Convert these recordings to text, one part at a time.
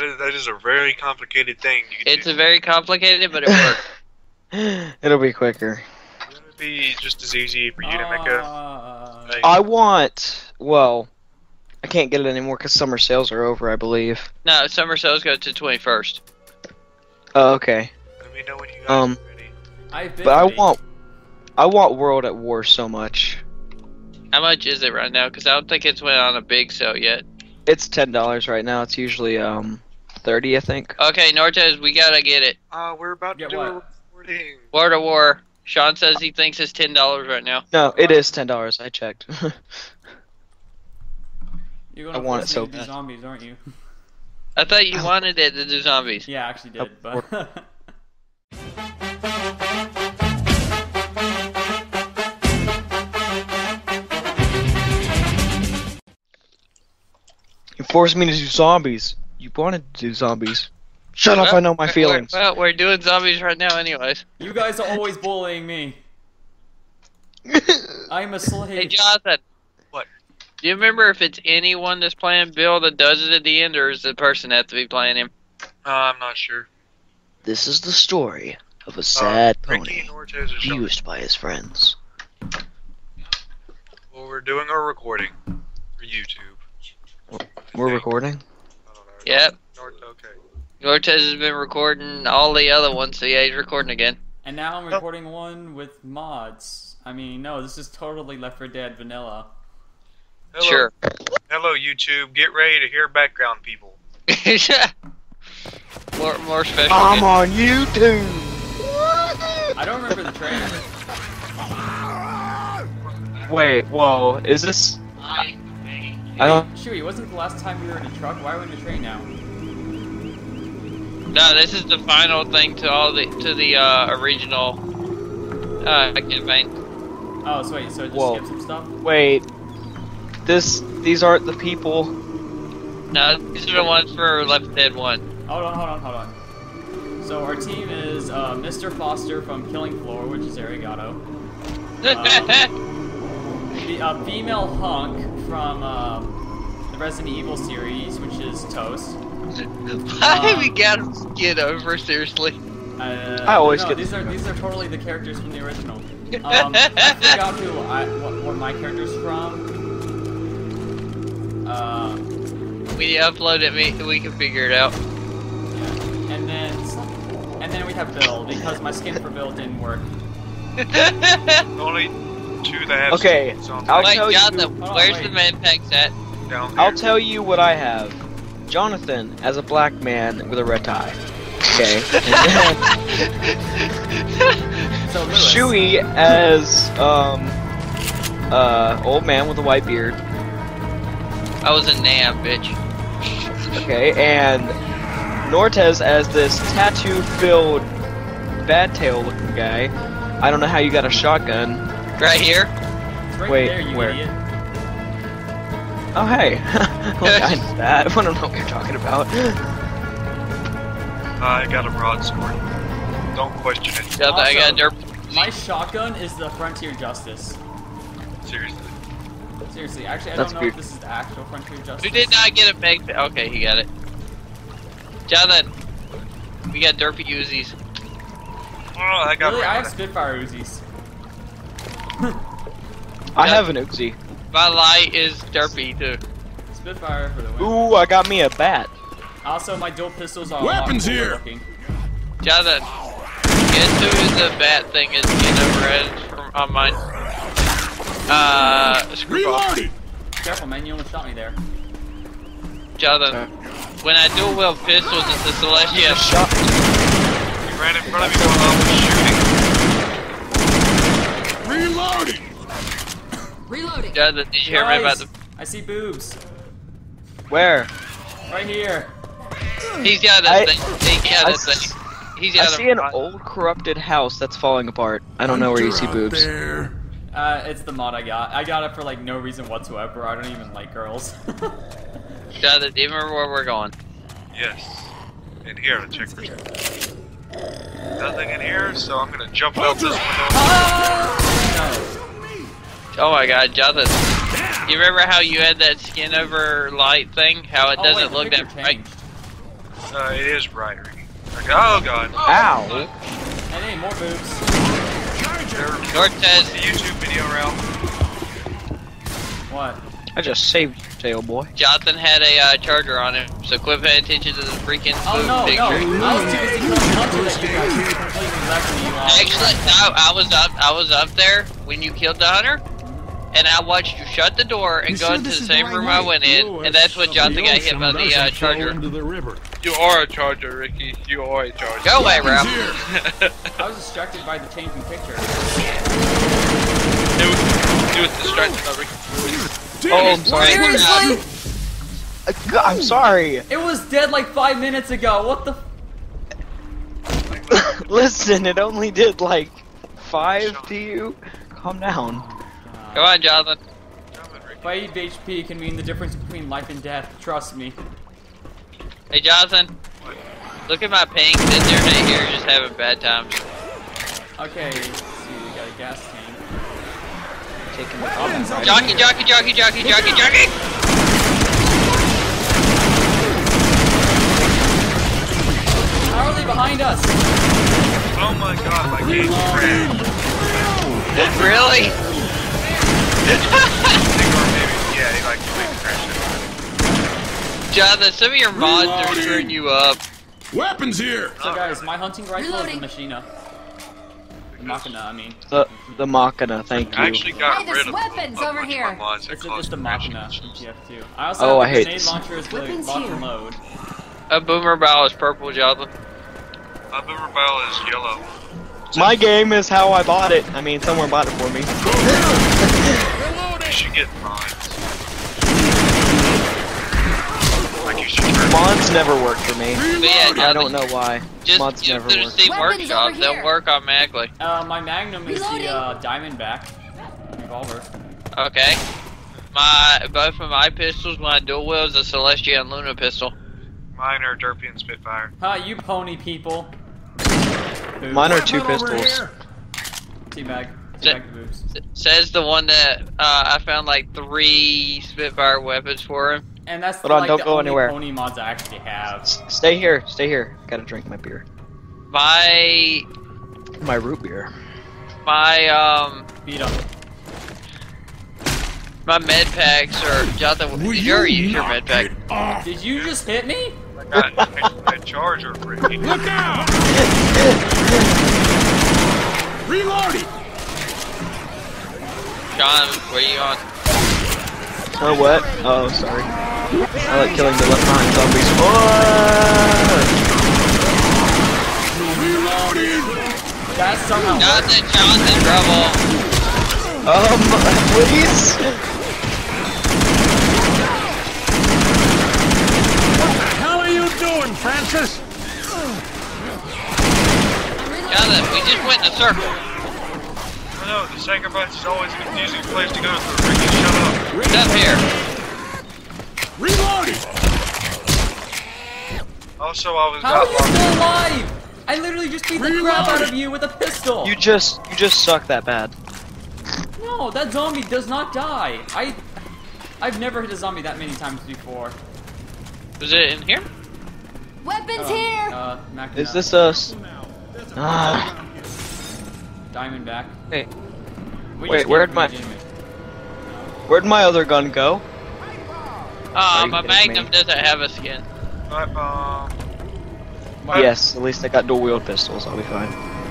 that is a very complicated thing. It's a very complicated, but it works. It'll be quicker. It would be just as easy for you to make a. I want. Well, I can't get it anymore because summer sales are over, I believe. No, summer sales go to 21st. Oh, okay. Let me know when you guys are ready. But I want World at War so much. How much is it right now? Because I don't think it's went on a big sale yet. It's $10 right now. It's usually 30, I think. Okay, Nortez, we gotta get it. We're about to do a recording. World of War. Sean says he thinks it's $10 right now. No, it is $10. I checked. You're gonna I want it so do bad. zombies, aren't you? I thought you wanted it to do zombies. Yeah, I actually did, but. You forced me to do zombies. You wanted to do zombies. Shut up, I know my feelings. Well, we're doing zombies right now anyways. You guys are always bullying me. I'm a slave. Hey, Jonathan. What? Do you remember if it's anyone that's playing Bill that does it at the end, or is the person have to be playing him? I'm not sure. This is the story of a sad Ricky pony and Ortez are showing. used by his friends. Well, we're doing our recording for YouTube. We're recording? I don't know. Yep. Okay. Ortez has been recording all the other ones, so yeah, he's recording again. And now I'm recording one with mods. I mean, no, this is totally Left 4 Dead vanilla. Hello. Sure. Hello, YouTube. Get ready to hear background people. more special. I'm on YouTube! I don't remember the train. Wait, whoa, is this... I don't... Chewie, wasn't the last time we were in a truck? Why are we in a train now? No, this is the final thing to all the original campaign. Oh, so wait, so it just Whoa. skipped some stuff? Wait. These aren't the people... No, these are the ones for Left 4 Dead 1. Hold on. So our team is Mr. Foster from Killing Floor, which is Arigato. The female hunk from the Resident Evil series, which is Toast. Why we gotta get over, seriously? I always no, get these are totally the characters from the original. I forgot what my character's from. We upload it, we can figure it out. Yeah. And then we have Bill, because my skin for Bill didn't work. Only two that have Okay, skins on I'll there. tell Wait, you- Jonathan, Hold on, where's wait. the man packs at? Down there. I'll tell you what I have. Jonathan as a black man with a red tie. Okay. So Lewis. Chewie as old man with a white beard. I was a Nam, bitch. Okay, and Nortez as this tattoo-filled bad tail looking guy. I don't know how you got a shotgun. Right here? It's right Wait, there, you where? idiot. Oh hey, what kind is that? I don't know what you're talking about. I got a broadsword. Don't question it. Jonathan, I got a Also, derp. My shotgun is the Frontier Justice. Seriously. Seriously, actually, I That's don't know if weird. this is the actual Frontier Justice. Who did not get a meg? Okay, he got it. Jonathan, we got derpy Uzis. Oh, I got Really, I have rid of it. Spitfire Uzis. I have an Uzi. My light is derpy too. Spitfire for the win. Ooh, I got me a bat. Also, my dual pistols are Weapons a lot cooler here! looking. Jonathan, guess who the bat thing is getting overhead from on mine? Screwball. Reloading! Careful, man, you almost shot me there. Jonathan, when I dual wield pistols, it's the Celestia. Shot. You ran in front of me while I was shooting. Reloading! Reloading. Jonathan, did you hear me about Guys, I see boobs. Where? Right here. the? He's got I- a thing. He got I a thing. He's I got see an old corrupted house that's falling apart. I don't know where you see Hunter out boobs. there. It's the mod I got. I got it for like no reason whatsoever. I don't even like girls. Jonathan, do you remember where we're going? Yes. In here, to check for nothing in here, so I'm gonna jump out this window. Oh my God, Jonathan. You remember how you had that skin over light thing? How it Oh, doesn't wait, the look picture that bright? changed. It is right, Ricky. Oh god. Ow! And hey, more boobs. Nortez. The YouTube video route. What? I just saved you, tail boy. Jonathan had a charger on him, so quit paying attention to the freaking Oh boob no, picture. no. I was too busy killing Hunter that you guys were completely neglecting you all. Actually, I was up there when you killed the hunter, and I watched you shut the door and go into the same room I went in, and that's when Jonathan got hit by the charger. You are a charger, Ricky. You are a charger. Go away, Ralph. I was distracted by the changing picture. It was distracted by Ricky. Oh, I'm sorry. Seriously? I'm sorry. It was dead like 5 minutes ago. What the? Listen, it only did like 5 to you. Calm down. Come on, Jonathan. 5 HP can mean the difference between life and death. Trust me. Hey, Jonathan. Look at my ping. Sitting there right here, just having bad times. Okay, let's see. We got a gas tank. Taking the comments out. Jockey. How are they behind us? Oh my god, my game crashed. Really? Yeah, he like completely crashed it. Jonathan, some of your mods are screwing you up. Weapons here! So guys, my hunting rifle is the Reloading. Machina. The Machina, I mean. The Machina, thank I you. actually got Hey, there's rid of weapons a bunch over of here. my mods that It's caused the crashing Machina from issues. TF2. I also Oh, I have hate the grenade this. launcher as the Weapons lock here. and load. A boomer bow is purple, Jonathan. My boomer barrel is yellow. My game is how I bought it. I mean, someone bought it for me. You should get mods. Like you should turn Mods never work for me. But yeah, Jonathan, I don't know why. Just Mods get never to the work. Steam Weapons Workshop. over They'll here. work automatically. My Magnum is the Reloading. Diamondback revolver. Okay. Both of my pistols, my dual wield is a Celestia and Luna pistol. Mine are Derpy and Spitfire. Ha, you pony people. Boobs. Mine are 2 pistols. Teabag. J- Teabag the boobs. Says the one that I found like 3 Spitfire weapons for him. And that's Hold on, like don't the go only anywhere. pony mods I actually have. Stay here. Stay here. Gotta drink my beer. My My root beer. Beat 'em. my med packs are Jonathan. Did you already use your med pack? Did you just hit me? I got a charger, Ricky. Look out! Reloading! John, where you on? Oh, what? Oh, sorry. I like killing the left behind zombies. Reloading! That somehow worked. Jonathan, trouble. Please? How are you doing, Francis? Jonathan, we just went in a circle. I know, the sacrifice is always a confusing place to go through. Ricky, shut up. It's up here. Reloading! Also, I was How are got you locked. still alive? I literally just beat the crap out of you with a pistol. You just suck that bad. No, that zombie does not die. I've never hit a zombie that many times before. Was it in here? Weapons here! Mac Is this us? Diamondback? Hey, We Wait, just where'd came my- from legitimate. where'd my other gun go? Are you My kidding Magnum me? doesn't have a skin. But, Yes, at least I got dual wield pistols. I'll be fine.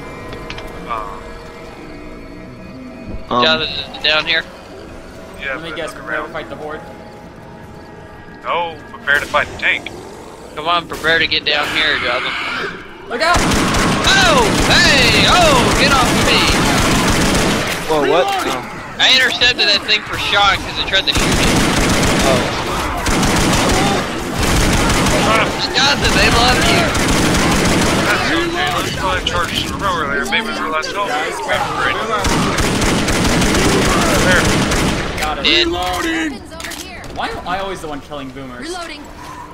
Jonathan, is it down here? yeah, Let me but guess, look prepare to around. fight the horde. No, prepare to fight the tank. Come on, prepare to get down here, Jonathan. Look out! Oh! Hey! Oh! Get off of me! Whoa, what? I intercepted that thing for Sean because it tried to shoot me. Oh. Jonathan, they love you. That's okay, let's go and charge some over there. Maybe we realize, oh, Guys, wait for it. There. Got it. Dead. Weapons over here! Why am I always the one killing boomers? Reloading!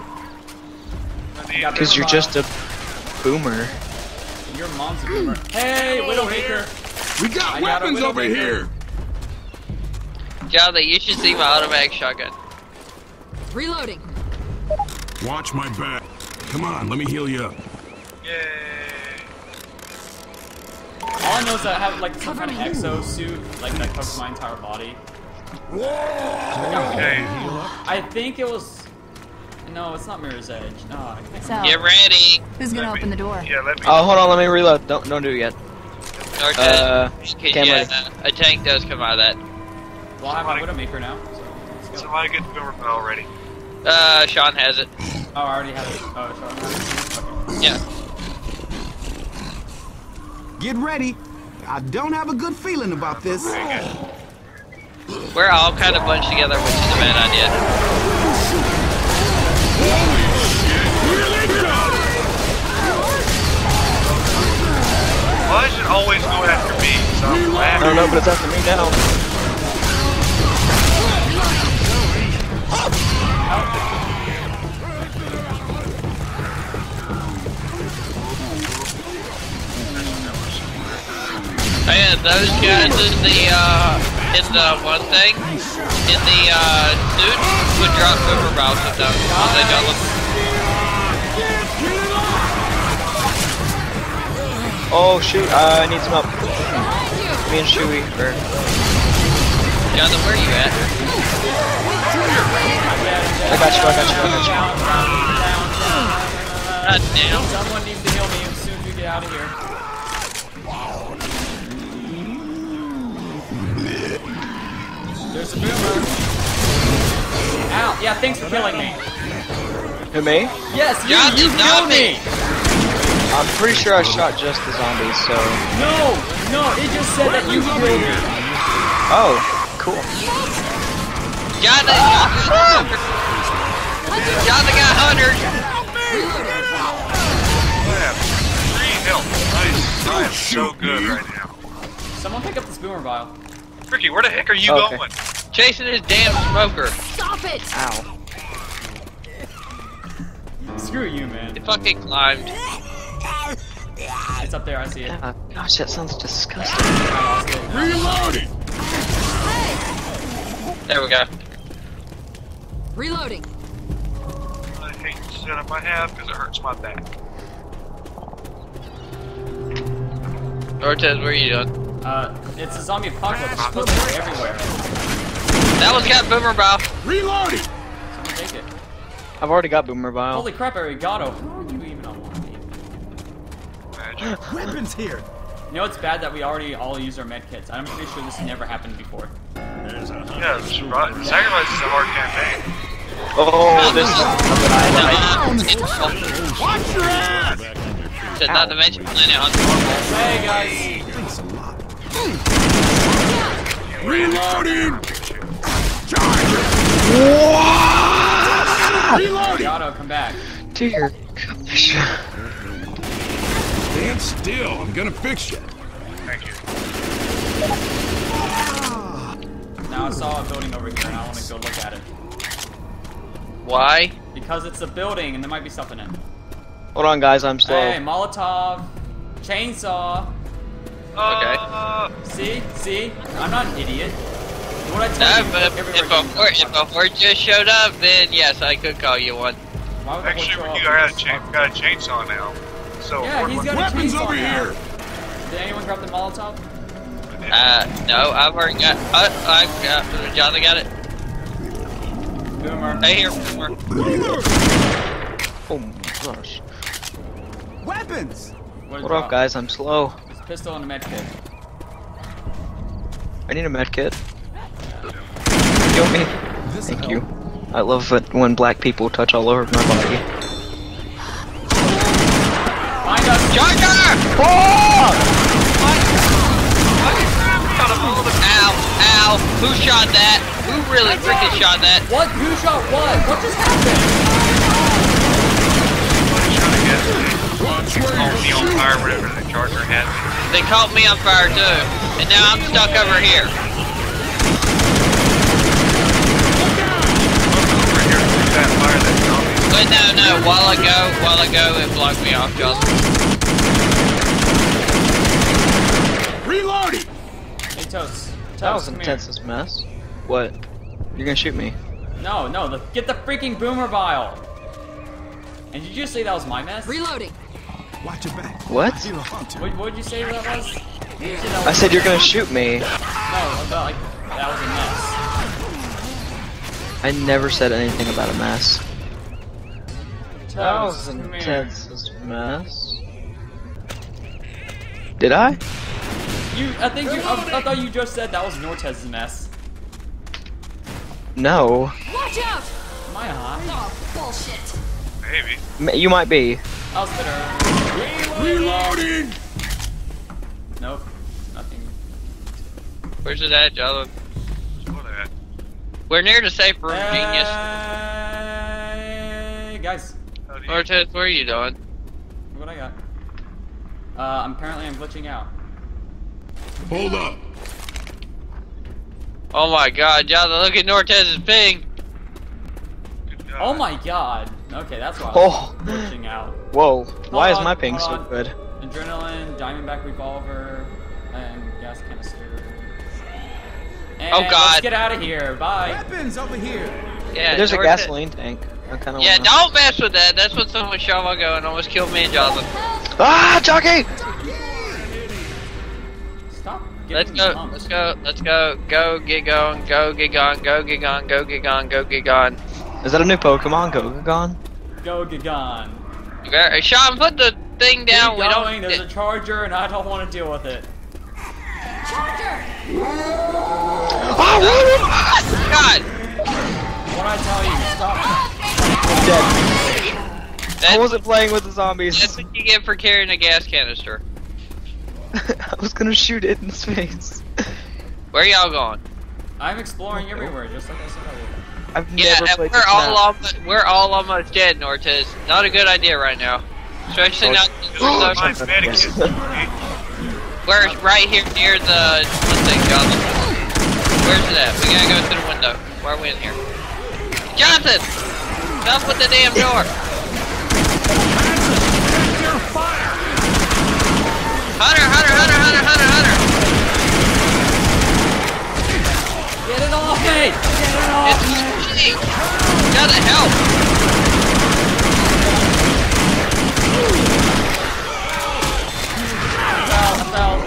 Because you're just a boomer. Your mom's a boomer. Hey, Widowmaker! We got I got a weapons over Widowmaker. here! Jonathan, you should see my automatic shotgun. Reloading! Watch my back. Come on, let me heal you up. Yay! All I know is that I have like some kind of exo suit, like that covers my entire body. Okay. I think it was. No, it's not Mirror's Edge. No, I can't. So, Get ready. who's gonna open the door? Yeah, let me. Oh, hold on, let me reload. Don't do it yet. Nortez, Cam ready. a tank does come out of that. Well, I have my Widowmaker now. So let's go. Somebody get the boomer bell ready. Sean has it. Oh, I already have it. Oh, sorry. Okay. Yeah. Get ready. I don't have a good feeling about this. Very good. We're all kind of bunched together, which is a bad idea. Why does it always go after me? So I'm I don't know, but it's after me now. And those guys in the one thing, in the suit, would drop boomer bounce at them when they got them. Oh shoot, I need some help. Me and Chewie. Jonathan, where are you at? I got you. God damn. Someone needs to heal me as soon as we get out of here. There's a boomer. Ow. Yeah, thanks for killing me. Who, me? Yes, John you did killed not me. I'm pretty sure I shot just the zombies, so... No, it just said that you killed me. Oh, cool. Jonathan got 100. I have 3 health. Nice. I am so good right now. Someone pick up this boomer vial. Ricky, where the heck are you Okay. going? Chasing his damn smoker. Stop it! Ow. Screw you, man. He fucking climbed. It's up there, I see it. Gosh, that sounds disgusting. I lost it. Reloading! There we go. Reloading. I hate the setup I have because it hurts my back. Ortez, where are you doing? It's a zombie apocalypse. It's supposed to be everywhere. That one's got boomer bow. Reloading! Someone take it. I've already got Boomer Vial. Holy crap, Arigato. How are you even on one? Magic. Weapons here. You know it's bad that we already all use our med kits. I'm pretty sure this never happened before. Yeah, it's right. Sacrifice is a hard campaign. Oh, this is something I like. Watch your ass! Said not to mention playing it on normal. Hey guys! Thanks a lot. Reloading! Reloading! Arigato, come back. Dear gosh. Stand still, I'm gonna fix you. Thank you. Now I saw a building over here and I want to go look at it. Why? Because it's a building and there might be stuff in it. Hold on, guys, I'm slow. Hey, Molotov, chainsaw. See? I'm not an idiot. What I No, tell you, but if a horde just showed up, then yes, I could call you one. Why would the horde Actually, show Ricky, up? I got a chainsaw now. So, Yeah, he's got a Weapons chainsaw over now. here! Did anyone grab the Molotov? No, I've already got. Jonathan got it. Boomer. Hey here, Boomer. Oh my gosh. Weapons! What up, guys? I'm slow. There's a pistol and a med kit. I need a med kit. Kill me. Thank you. I love it when black people touch all over my body. Find us! Charger! Oh! Ow! Who shot that? Who really freaking shot that? What? Who shot what? What just happened? Caught me on fire whenever the charger had me. They caught me on fire too, and now I'm stuck over here. Over here through that fire that zombie. But no, while ago, it blocked me off, Justin. Reloading! Hey, Toast. That was Toast, an come here. intense mess. What? You're gonna shoot me? No, get the freaking boomer vial. And did you just say that was my mess? Reloading. Watch your back. What? I feel a hunter. What did you say that was? You said that I was said you're gonna shoot me. no, about like that was a mess. I never said anything about a mess. That Toes, was come here. Ted's mess. Did I? I thought you just said that was Nortez's mess. No. Watch out! Am I high? Oh, bullshit. Maybe. You might be. I was better. Reloading! Nope. Nothing. Where's it at, Jalen? What at? We're near the safe room, genius. Hey, guys. How do you... Nortez, what are you doing? Look what I got. Apparently I'm glitching out. Hold up. Oh my god, Jalen, look at Nortez's ping! Good God. Oh my god. Okay, that's why Oh. I'm glitching out. Whoa. Why is on, my ping hold so on. good? Adrenaline, Diamondback revolver, and gas canister. And Oh, God. let's get out of here. Bye. Weapons over here. Yeah, There's a Nortez- gasoline tank. I kind of Yeah, wanna... don't mess with that. That's what someone shot my gun and almost killed me and Jalen. Ah, Jockey! Stop. Let's giving me go, humps. let's go, let's go, go get going, go get gone, go get gone, go get gone, go get gone. Is that a new Pokemon? Go-Gone? Go get gone. Sean, put the thing down. Keep We going. don't. There's a charger, and I don't want to deal with it. Charger! Oh, God, What I tell you, stop. dead. I that's, wasn't playing with the zombies. that's what you get for carrying a gas canister. I was gonna shoot it in his face. Where y'all going? I'm exploring everywhere, just like I said I would. I've Yeah, never and played we're this all map. we're all almost dead, Nortez. Not a good idea right now. Especially not. My medikit. We're right here near the thing, Jonathan. Where's it at? We gotta go through the window. Why are we in here? Jonathan! Stop with the damn door! Hunter! Get it off me! Get it off! It's me! Gotta help! I fell.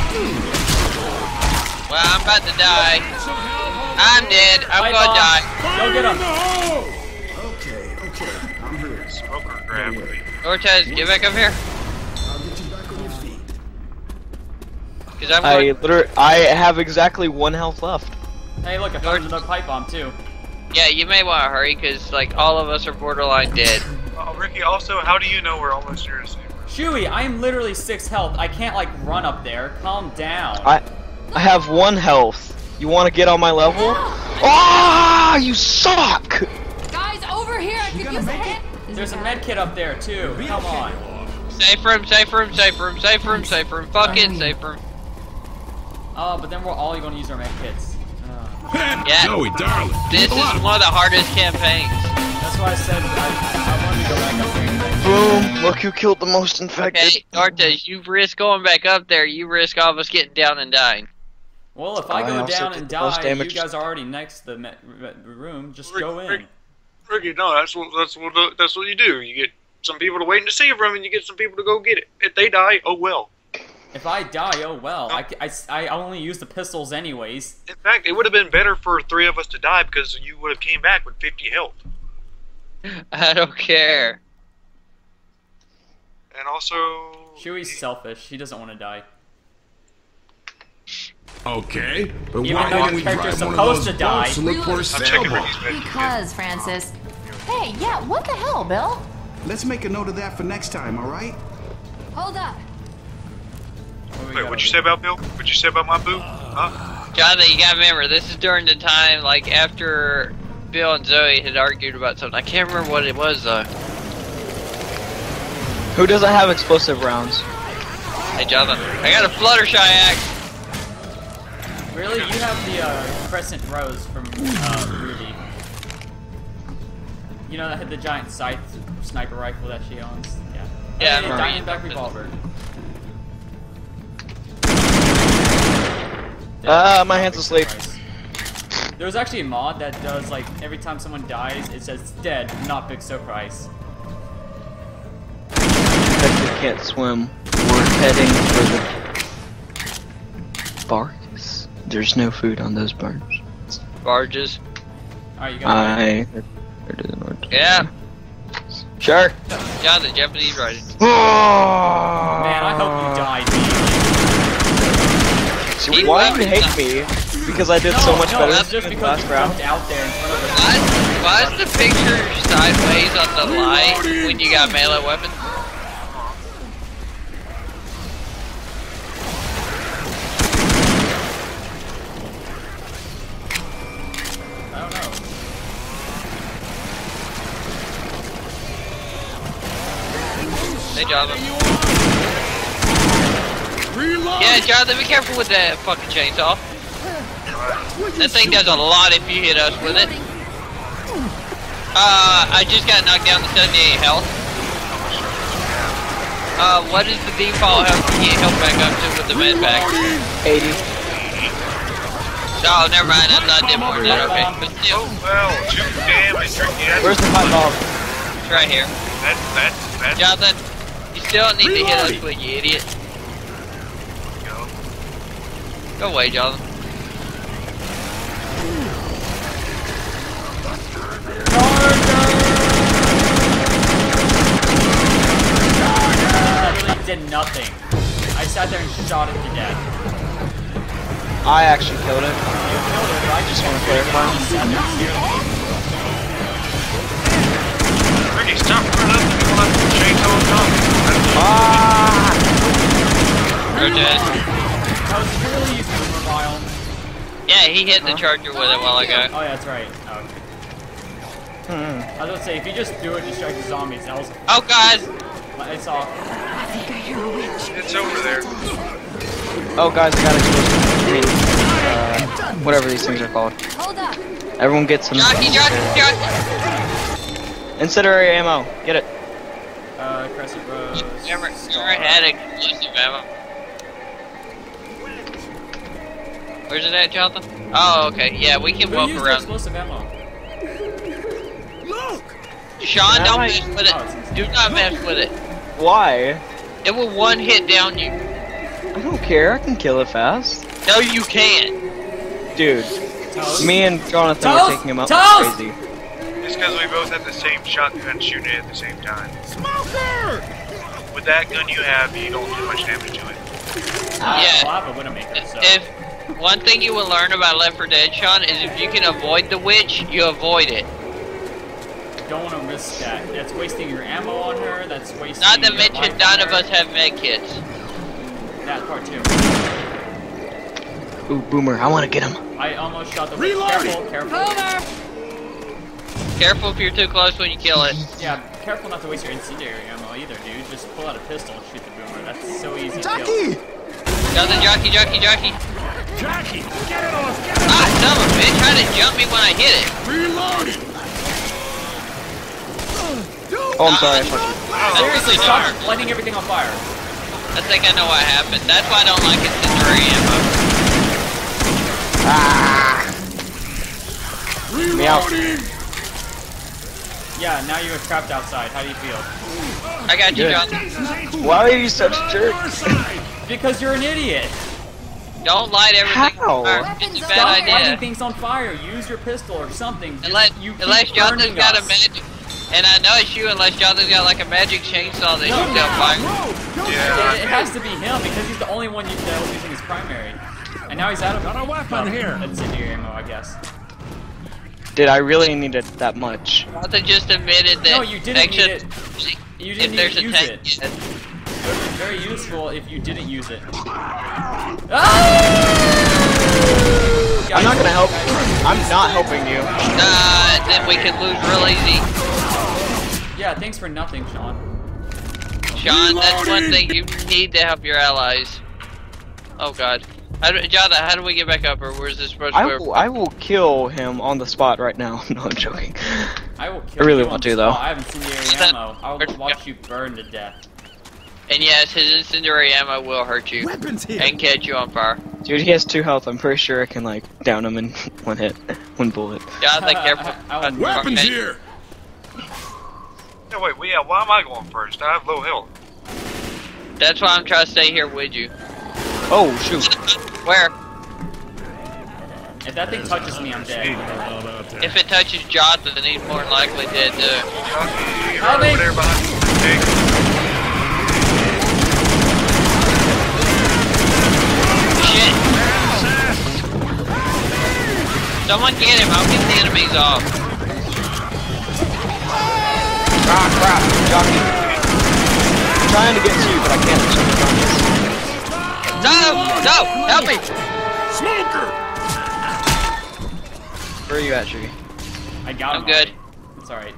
Well, I'm about to die. I'm dead. I'm Fight gonna off. die. Go get him! Okay, I'm here. Smoker grabbed me. Ortez, get back up here. I'll get you back on your feet. Cause I'm going. I have exactly 1 health left. Hey, look, I found another pipe bomb too. Yeah, you may want to hurry, cause like all of us are borderline dead. Ricky, also, how do you know we're almost near the same room? Chewy, I am literally 6 health. I can't like run up there. Calm down. I have 1 health. You want to get on my level? Ah, you suck! Guys, over here! I could use a hand! There's a med kit up there too. Come on. Safe room, safe room, safe room, safe room, safe room. Fuck it, safe room. Oh, but then we're all going to use our med kits. Yeah. Zoe, darling. This is one of the hardest campaigns. That's why I said I wanted to go back up there. Boom! Look who killed the most infected. Okay, Ortez, you risk going back up there. You risk all of us getting down and dying. Well, if I I go also down did and the most die, you damage. guys are already next to the room. Just go in. Ricky, no, that's what you do. You get some people to wait in the safe room, and you get some people to go get it. If they die, oh well. If I die, oh well. I only use the pistols anyways. In fact, it would have been better for 3 of us to die because you would have came back with 50 health. I don't care. And also, Chewy's selfish. He doesn't want to die. Okay, but Even why though don't your we character's drive one of supposed those to die. boats and look for a I'm checking sailboat? Ricky's medikit. Because, Francis. Hey, yeah, what the hell, Bill? Let's make a note of that for next time, all right? Hold up. Wait, what'd you say about Bill? What'd you say about my boo? Huh? Jonathan, you gotta remember, this is during the time, like, after Bill and Zoe had argued about something. I can't remember what it was, though. Who doesn't have explosive rounds? Hey, Jonathan, I got a Fluttershy axe. Really? You have the Crescent Rose from Ruby. You know that had the giant scythe sniper rifle that she owns? Yeah. Yeah, Hey, I remember. Diamondback revolver. My hand's asleep. There's actually a mod that does like every time someone dies, it says dead, not big surprise. can't swim. We're heading for the barks. There's no food on those barks. Barges. Alright, you got it. Yeah. Sure. John, the Japanese writing. Man, I hope you died. So why do you hate me? Because I did so much better that's just in the because last you round. jumped out there in front of the. Why is the picture sideways on the light when you got melee weapons? I don't know. Hey, Jonathan. Reload! Yeah, Jonathan, be careful with that fucking chainsaw. That thing does a lot if you hit us with it. I just got knocked down to 78 health. What is the default health you get health back up to with the med pack? 80. Oh, never mind, I'm not dim more than that, okay. But still, Oh well, 2 damage. Yes. Where's the pipe bomb? it's right here. That's Jonathan, you still don't need to hit us with, you idiot. go. Go away, Jonathan. That really did nothing. I sat there and shot it to death. I actually killed it. You killed it, but I just want to clarify. sat there and stared at me. Ricky, stop running up and come up with the chainsaw and talk. Ah! You're dead. Toast, you really used it for a while. Yeah, he hit the charger with it a while ago. Oh, yeah, that's right. Oh. I was gonna say, if you just do it to strike the zombies, that was. Oh, guys! It's off. It's over there. Oh, guys, I got explosive. Whatever these things are called. Hold up. Everyone get some. Jockey! Incendiary ammo. Get it. Crescent Rose. Never had explosive ammo. Where's it at, Jonathan? Oh, okay. Yeah, we can Who walk used around. explosive ammo? Look! Sean, don't Alright. mess with it. Do not mess with it. Why? It will one hit down you. I don't care. I can kill it fast. No, you can't. Dude, Toast? me and Jonathan Toast! were taking him out Toast! like crazy. It's because we both had the same shotgun shooting it at the same time. Smoker! With that gun you have, you don't do much damage to it. Yeah. Well, I have a Widowmaker, so. If one thing you will learn about Left 4 Dead, Sean, is if you can avoid the witch, you avoid it. Don't want to risk that. That's wasting your ammo on her. That's wasting. Not to your mention, life none on of her. us have med kits. That part too. Ooh, Boomer, I want to get him. I almost shot the. Reloading! Careful. Careful if you're too close when you kill it. Yeah, careful not to waste your incendiary ammo either, dude. Just pull out a pistol and shoot the boomer. That's so easy to kill. Jackie! Jonathan, jockey! Jackie, get it off! Get it Ah, son of a bitch, try to jump me when I hit it. Reloading! Oh, I'm sorry. I fucked you. Seriously, Oh, stop darn. lighting everything on fire. I think I know what happened. That's why I don't like incendiary ammo. out. Reloading! Yeah, now you're trapped outside. How do you feel? I got you, Good. Jonathan. Why are you such a jerk? Because you're an idiot. Don't light everything How? on fire. It's a Stop bad lighting idea. things on fire. Use your pistol or something. Unless, You keep unless Jonathan's burning got a us. magic, and I know it's you, unless Jonathan's got like a magic chainsaw that shoots out fire. Yeah. It has to be him because he's the only one that was using his primary. And now he's out of Got a weapon here. incendiary ammo, I guess. Did I really need it that much? Jonathan just admitted that No, you didn't need it. You if didn't there's even a use tank, it. yes. It would be very useful if you didn't use it. I'm not gonna help. I'm not helping you. Then we could lose real easy. Yeah, thanks for nothing, Sean. Sean, that's one thing you need to help your allies. Oh god. Jonathan, how do we get back up, or where's this supposed to be? I will kill him on the spot right now. No, I'm joking. I will kill I really you want on to, the though. spot. I have incendiary ammo. I will watch you burn to death. And yes, his incendiary ammo will hurt you Weapons here. and catch you on fire. Dude, he has 2 health. I'm pretty sure I can like down him in 1 hit, 1 bullet. Jonathan, careful. I will- Weapons Okay. here! No, wait, why am I going first? I have low health. That's why I'm trying to stay here with you. Oh shoot! Where? If that thing touches me, I'm dead. If it touches Jonathan, then he's more than likely dead too. Jockey, Help right me. over there behind you. Hey, Shit! Someone get him, I'll get the enemies off. Crap, jockey. I'm trying to get to you, but I can't. No! Help me! Smoker! Where are you at, Shiggy? I got him. I'm good. already. It's alright.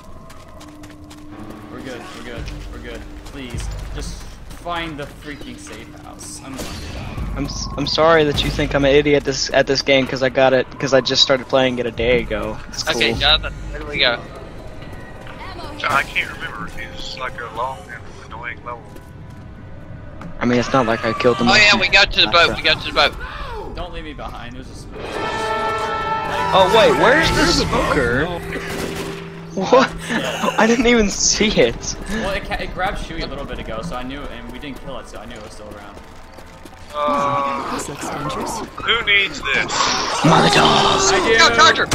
We're good. Please, just find the freaking safe house. I'm sorry that you think I'm an idiot at this game because I got it because I just started playing it a day ago. It's cool. Okay, Jonathan, where do we go? I can't remember. It's like a long and annoying level. I mean, it's not like I killed them. Oh yeah, we go to the boat, Don't leave me behind. It was just. Oh wait, where's the smoker? What? I didn't even see it. Well, it grabbed Shuey a little bit ago, so I knew, and we didn't kill it, so I knew it was still around. This looks dangerous. Who needs this? My dog. I do. Go, Charger!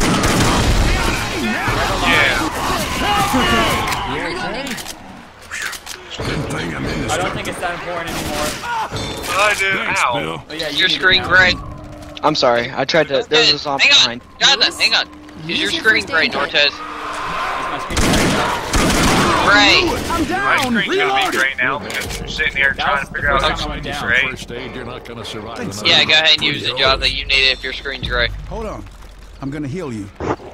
Yeah. Good thing I'm in this. I don't think it's that important anymore. I do. Thanks, Ow. Bill. But yeah, you Your need it screen now. gray. I'm sorry. I tried to. There was a zombie Hang behind. on, Jonathan, hang on. Is your screen gray, Nortez? Is my screen Gray. I'm My down. screen's gonna be gray now because you're sitting here That trying was to figure out the how first time I went to down. gray. First aid, you're not gonna survive the night. Yeah, go ahead and use it, Jonathan. You need it if your screen's gray. Hold on. I'm gonna heal you.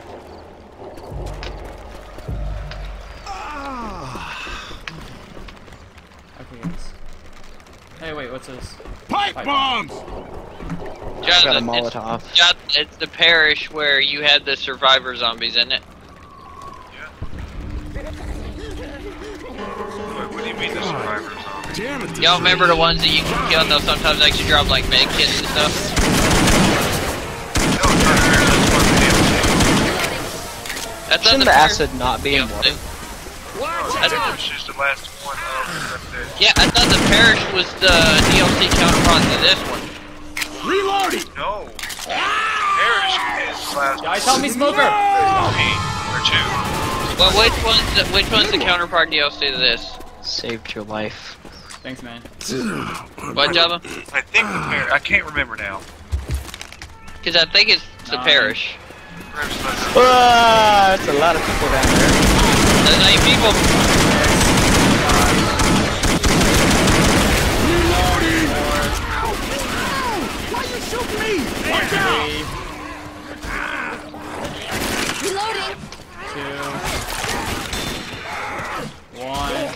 Okay, guys. Hey, wait, what's this? Pipe bombs! Got a Jonathan, Molotov. it's the parish where you had the survivor zombies, isn't it? What do you mean the survivors? Damn it! Y'all remember the ones that you can kill and they'll sometimes actually drop like med kits and stuff? No, it's not fair. That's what Shouldn't the acid not be in water? I think it's just the last one of the. Yeah, I thought the parish was the DLC counterpart to this one. Reloading! No. Parish is the last Guys, help me, Smoker! or two. Well, which one's the counterpart DLC to this? Saved your life. Thanks, man. What, Java? I think the parish. I can't remember now. Because I think it's the parish. Parish is the- Ah, that's a lot of people down there. There's 8 people. Why you shooting me? Watch out! 3, Reloading. 2, 1.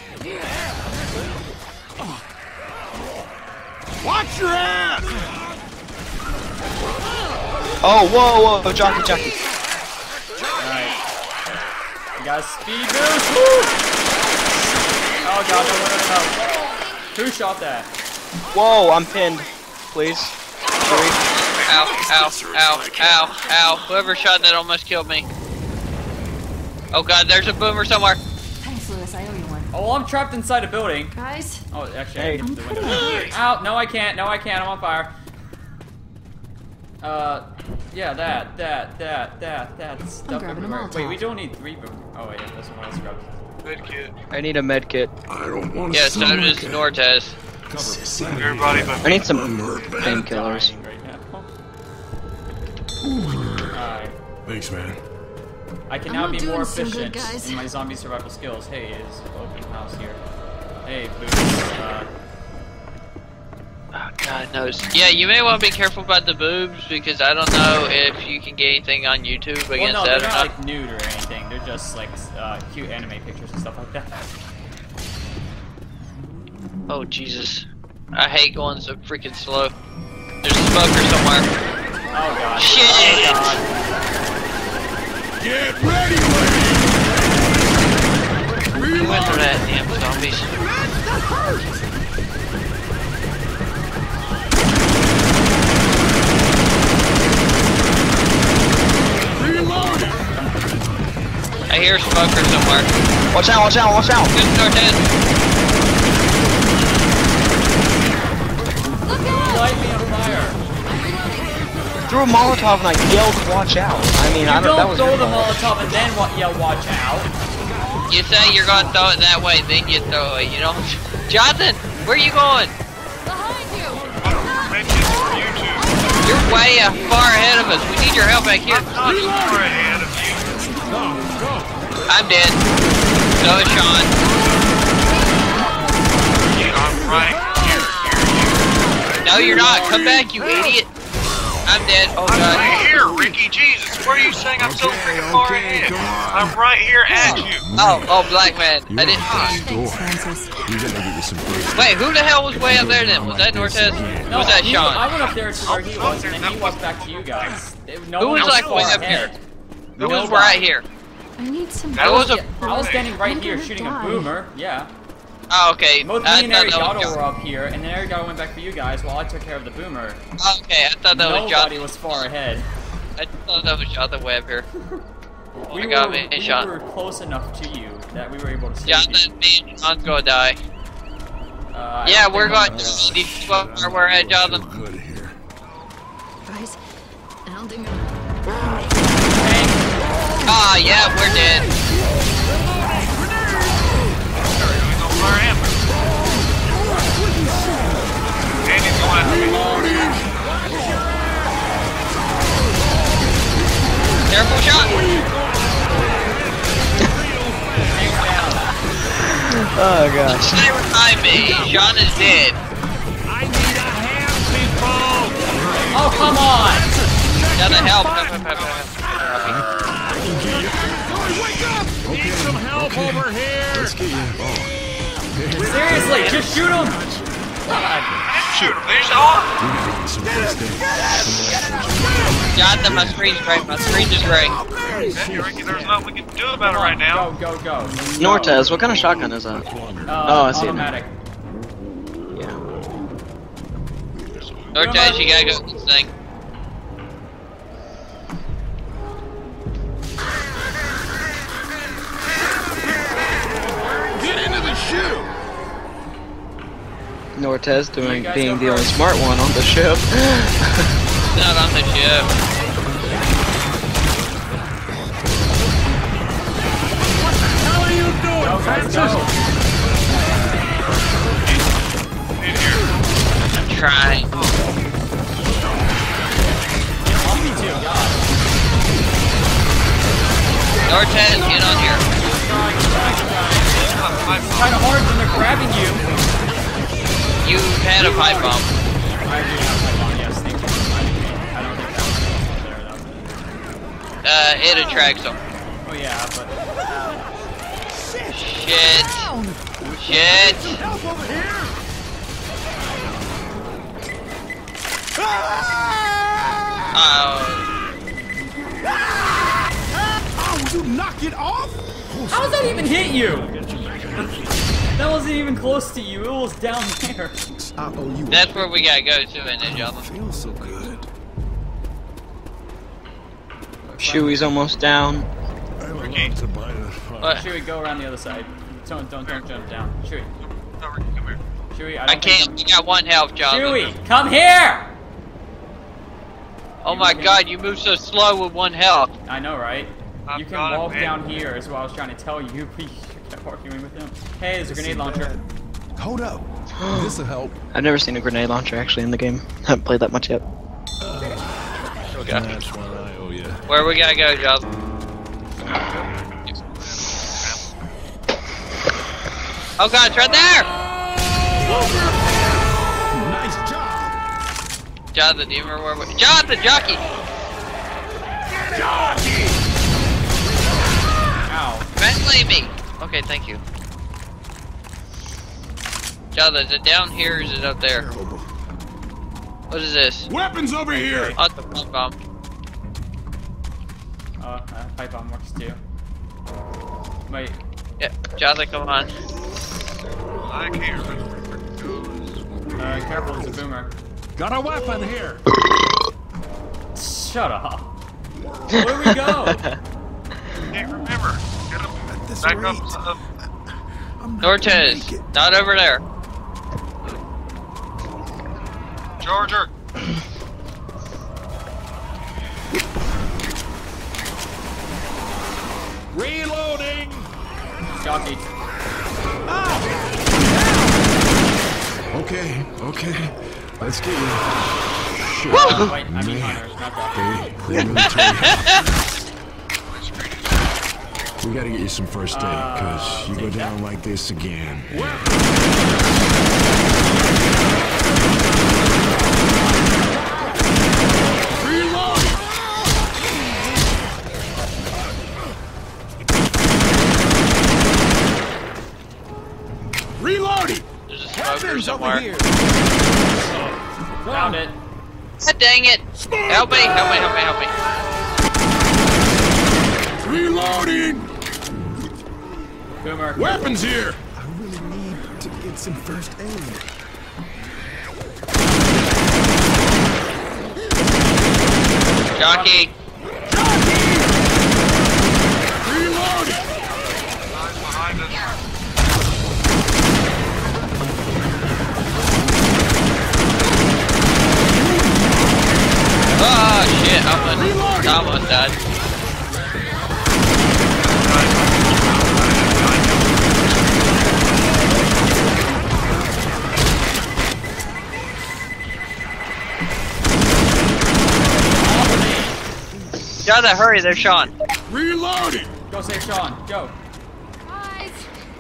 Watch your ass! Oh, whoa, jockey. Alright. We got a speed boost! Woo! Oh god, no. Who shot that? Whoa, I'm pinned. Please. Ow. Whoever shot that almost killed me. Oh god, there's a boomer somewhere. Thanks, Lewis. I owe you one. Oh, I'm trapped inside a building. Guys, Oh, actually, Hey. I can get through the window. Ow, no I can't, I'm on fire. Yeah, that's stuff grabbing a everywhere. Molotov. Wait, we don't need 3 boomer. Oh wait, yeah, that's one else grab. Good kid. I need a med kit. I don't want Yeah, so does Nortez. Everybody but I need some painkillers. Dying right now. Alright. Thanks, man. I can I'm now not be doing more so good, efficient guys. in my zombie survival skills. Hey, is open house here. Hey, boots. Oh god knows. Yeah, you may want to be careful about the boobs because I don't know if you can get anything on YouTube Well, against no, that they're or not not. like nude or anything. They're just like cute anime pictures and stuff like that. Oh Jesus. I hate going so freaking slow. There's a smoker somewhere. Oh god. Shit. Oh god. Get ready, lady! Who went through that damn zombies? Reloading! I hear a smoker somewhere. Watch out! Good Nortez. threw a Molotov and I yelled, "Watch out!" I mean, I You don't. That don't was throw your the fault. Molotov and then yell, "Watch out!" You say you're gonna throw it that way, then you throw it. You don't. Jonathan, where are you going? Behind you! Mentions for you two. You're way far ahead of us. We need your help back here. I'm not far ahead of you. I'm dead. So is Sean. I'm right here. No, you're not. Come back, you idiot. I'm dead. Oh I'm god. right here, Ricky. Jesus, what are you saying? I'm so freaking far ahead. I'm right here at you. Oh, black man. I didn't see you. Thanks, Francis. Wait, who the hell was way up there then? Was that Nortez? No, Was that I Sean? went up there to where he was, and then he walked back to you guys. No Who one was else like way far up here? ahead. Who was right here? I need some. That was a. I was standing right When here did it shooting a die? boomer. Yeah. Oh, okay. Both I me and thought that Arigato was were John. up here, and then Arigato went back for you guys while I took care of the boomer. Okay, I thought that was Nobody Jonathan. was far ahead. I thought that was Jonathan Webb here. We got were, me, we shot. were close enough to you that we were able to save you. Jonathan, me and John's gonna die. I Yeah, don't we're think going I'm to need to go where we're at, Jonathan. Good here. Guys, I don't think Ah, yeah, we're dead. Andy's going after me. Careful shot. Oh gosh. Stay behind me. Sean is dead. Oh, come on! Jonathan, help. Seriously, just shoot him! God. Shoot him. There's all. Jonathan, my screen's gray. My screen is gray. Okay, Ricky, there's nothing we can do about it right now. Go. Nortez, what kind of shotgun is that? Oh, I see it now. Automatic. Yeah. Nortez, you gotta go this thing. Get into the shoe. Nortez You guys being go the only first. smart one on the ship. Not on the ship. How are you doing, Go, guys, Francis? go. In here. I'm trying. Want me to, God. Nortez, get on here. Kind of hard when they're grabbing you. You had a pipe bomb. I do have my bomb, yes. Thank you for reminding me. I don't think that was there, though. It attracts them. Oh, yeah, but... Shit. Shit. Help over here. Oh. Oh, you knock it off? How does that even hit you? That wasn't even close to you. It was down there. I owe you. That's where we gotta go to, isn't it, Jonathan? Feels so good. Chewy's almost down. Ricky. What? Chewie, go around the other side. Don't jump down. Chewie. No, Ricky, come here. Chewie, I can't. We got one health, Jonathan. Chewie, come here! Oh my god, you move so slow with one health. I know, right? I'm You can gone, walk man. down here is what I was trying to tell you, but you kept arguing with him. Hey, there's a grenade launcher. Hold up. This'll help. I've never seen a grenade launcher actually in the game. Haven't played that much yet. That's what I owe you. Where we gotta go, Jonathan? Oh god, it's right there! Nice job. Jonathan, do you remember where we... Jonathan, jockey! Ow. Ventilate me! Okay, thank you. Jonathan, is it down here or is it up there? What is this? Weapons over here. Oh, the pipe bomb. Pipe bomb works too. Wait, Yeah, Jonathan, come on. I can't remember. careful, it's a boomer. Got a weapon here. Shut up. Where do we go? Can't remember. Get him this back rate. up. I'm not Nortez, gonna make it. not over there. Charger. Reloading. Jockey. Okay, okay. Let's get you. Shit. Wait, I mean Hunter, not Jockey. Okay, clear military. We gotta get you some first aid, cause you go take that. down like this again. Reloading! There's a smoker somewhere. Found it. God dang it! Help me! Help me! Help me! Help me! Reloading! Boomer. Weapons here! I really need to get some first aid. Jockey! Reloading! Guys behind us. Oh shit! I'm undone. Gotta hurry there, Sean. Reloading! Go save Sean. Go. Guys.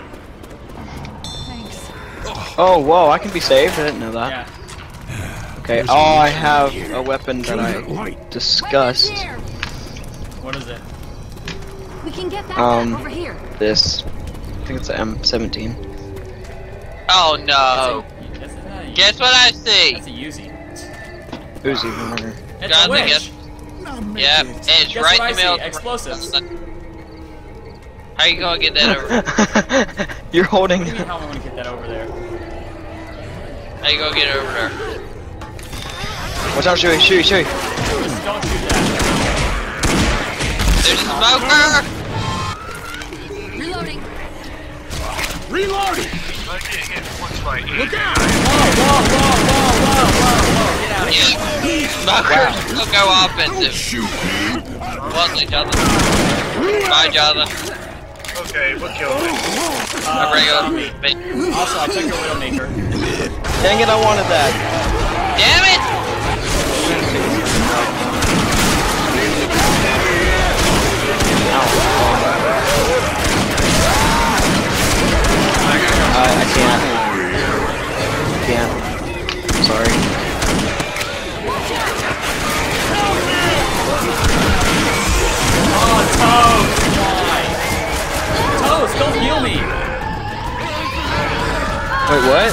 Thanks. Oh, whoa, I can be saved? I didn't know that. Yeah. Okay, oh, I have a weapon that I discussed. Here. What is it? We can get that back over here. This. I think it's an M17. Oh no! That's a, Guess what I see? That's a Uzi. Uzi runner. It's Guys, a I witch. guess. Yep, it's Guess right what in the I middle. see? Explosives. How you gonna get that over? You're holding. What do you mean how am I gonna get that over there? How you gonna get it over there? Watch out, Shuey, Shuey, Shuey. Just don't shoot that. There's a smoker! Reloading. Reloading! I get hit once by E. Look out! Whoa! Get out of here. Smokers will go offensive. Shoot me! Well, Jonathan. Bye, Jonathan. Okay, what killed me? A regular me. me. Also, I took your Widowmaker. Dang it, I wanted that. Damn it! I can't. Can't. Sorry. Oh, Toast! Why? Toast, don't heal me! Wait, what?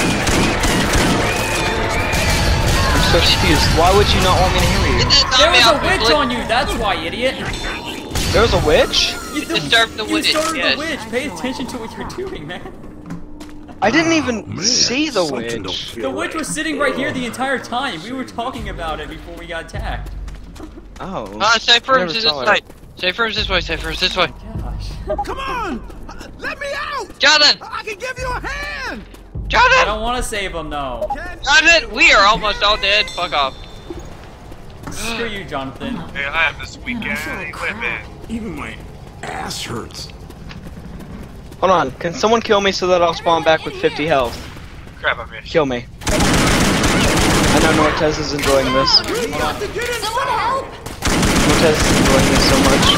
I'm so confused. Why would you not want me to hear you? There was a witch on you, that's why, idiot! There was a witch? You disturbed the witch, You started yes. the witch! Pay attention to what you're doing, man! I didn't even Man, see the something don't witch. feel The witch right. was sitting right here the entire time! We were talking about it before we got attacked. Oh. Safe I rooms never this saw way. it. Safe rooms this way, safe rooms this way. Gosh. Come on! Let me out! Jonathan! I can give you a hand! I Jonathan! don't want to save him, though. Jonathan! We are almost all dead. Fuck off. Screw you, Jonathan. Hey, I have this weekend equipment. Even my ass hurts. Hold on. Can someone kill me so that I'll spawn back with 50 health? Crap, I missed. Kill me. I know Nortez is enjoying this. Someone help! Nortez is enjoying this so much.